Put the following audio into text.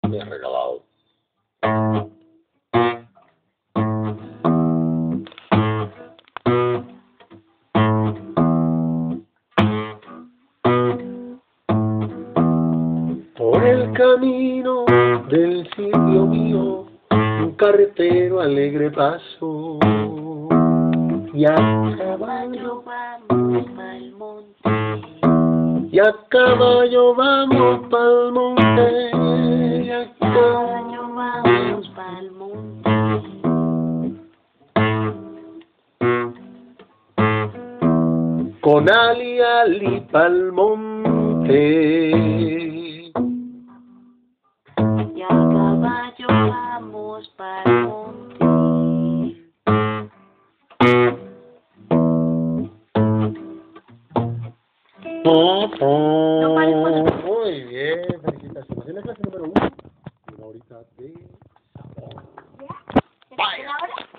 me ha regalado. Por el camino del sitio mío, un carretero alegre paso, y a caballo vamos pa'l monte, y a caballo vamos pa'l monte, y a caballo vamos pa'l monte. Con ali pa'l monte. Y a caballo vamos pa'l monte. Muy bien, felicitaciones. Es la clase número 1. Una horita de sabor. ¿Ya?